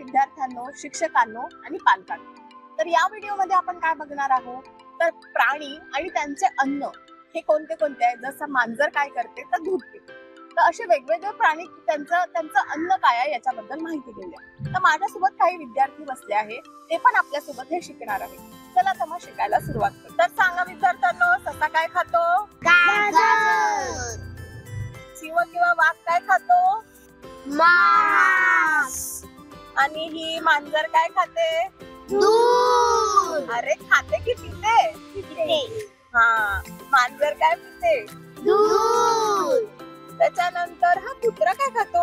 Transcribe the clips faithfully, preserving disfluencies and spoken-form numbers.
विद्यार्थ्यांनो, शिक्षकांनो आणि पालकांनो. तर या व्हिडिओमध्ये आपण काय बघणार आहोत, तर प्राणी आणि त्यांचे अन्न हे कोणते कोणते आहे. जसं मांजर काय करते तर दूध पिते, तर असे वेगवेगळे प्राणी त्यांचं त्यांचं अन्न काय आहे याच्याबद्दल माहिती घेऊया. तर माझ्यासोबत काही विद्यार्थी बसले आहे, ते पण आपल्यासोबत हे शिकणार आहे. चला तर मग शिकायला सुरुवात करू. तर सांगा विद्यार्थ्यांनो, ससा काय खातो? गाजर. सिंह किंवा वाघ काय खातो? मांस. आणि ही मांजर काय खाते? दूध. अरे खाते की पिते? पिते. हा, मांजर काय पिते? दूध. त्याच्यानंतर हा कुत्रा काय खातो?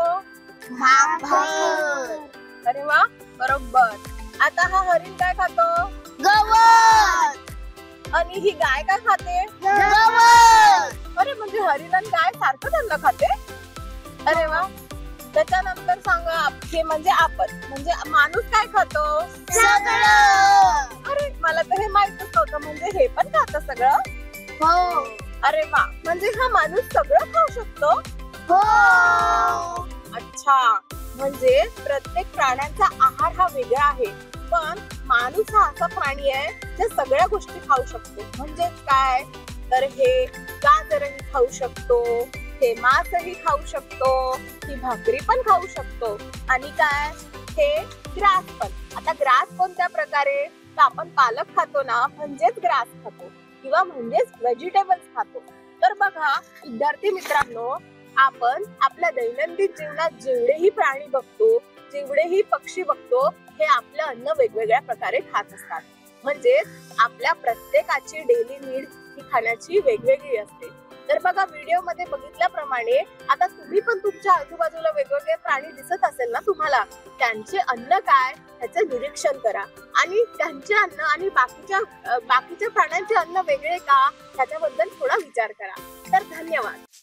भाकर. अरे वा, बरोबर. आता हा हरिण काय खातो? गवत. आणि ही गाय काय खाते? गवत. अरे म्हणजे हरिण आणि गाय सारखं अन्न खाते. अरे वा. त्याच्यानंतर सांगा, हे म्हणजे आपण म्हणजे माणूस काय खातो? सगळं. अरे मला तर हे माहितच नव्हतं, म्हणजे हे पण खातं सगळं? हो. अरे वा, म्हणजे हा माणूस सगळं खाऊ शकतो? हो. अच्छा, म्हणजे प्रत्येक प्राण्यांचा आहार हा वेगळा आहे, पण माणूस हा असा प्राणी आहे जे सगळ्या गोष्टी खाऊ शकतो. म्हणजे काय, तर हे गाजरही खाऊ शकतो, हे मांसही खाऊ शकतो, ही भाकरी पण खाऊ शकतो, आणि काय, हे ग्रास पण. आता ग्रास कोणत्या प्रकारे, तर आपण पालक खातो ना, म्हणजेच ग्रास खातो किंवा म्हणजेच व्हेजिटेबल्स खातो. तर बघा विद्यार्थी मित्रांनो, आपण आपल्या दैनंदिन जीवनात जेवढेही प्राणी बघतो, जेवढेही पक्षी बघतो, हे आपलं अन्न वेगवेगळ्या प्रकारे खात असतात. म्हणजे आपल्या प्रत्येकाची डेली नीड ही खाण्याची वेगवेगळी असते. तर बघा व्हिडिओ मध्ये बघितल्याप्रमाणे आता तुम्ही पण तुमच्या आजूबाजूला वेगवेगळे प्राणी दिसत असेल ना तुम्हाला, त्यांचे अन्न काय ह्याचे निरीक्षण करा, आणि त्यांचे अन्न आणि बाकीच्या बाकीच्या प्राण्यांचे अन्न वेगळे का ह्याच्याबद्दल थोडा विचार करा. तर धन्यवाद.